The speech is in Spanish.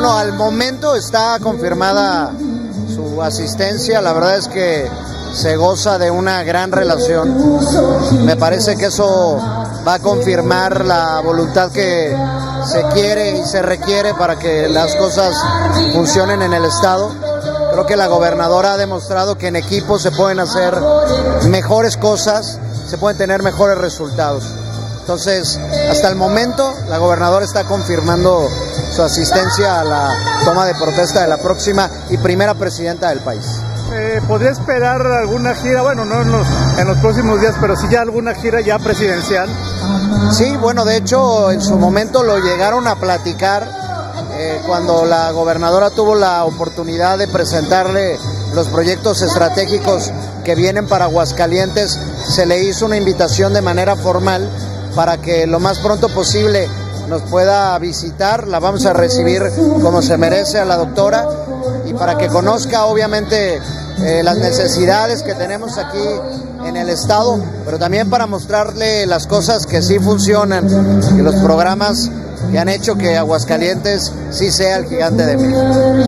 Bueno, al momento está confirmada su asistencia. La verdad es que se goza de una gran relación. Me parece que eso va a confirmar la voluntad que se quiere y se requiere para que las cosas funcionen en el estado. Creo que la gobernadora ha demostrado que en equipo se pueden hacer mejores cosas, se pueden tener mejores resultados. Entonces, hasta el momento, la gobernadora está confirmando su asistencia a la toma de protesta de la próxima y primera presidenta del país. ¿Podría esperar alguna gira, bueno, no en los próximos días, pero sí ya alguna gira ya presidencial? Sí, bueno, de hecho, en su momento lo llegaron a platicar cuando la gobernadora tuvo la oportunidad de presentarle los proyectos estratégicos que vienen para Aguascalientes. Se le hizo una invitación de manera formal para que lo más pronto posible nos pueda visitar. La vamos a recibir como se merece a la doctora y para que conozca obviamente las necesidades que tenemos aquí en el estado, pero también para mostrarle las cosas que sí funcionan y los programas que han hecho que Aguascalientes sí sea el gigante de México.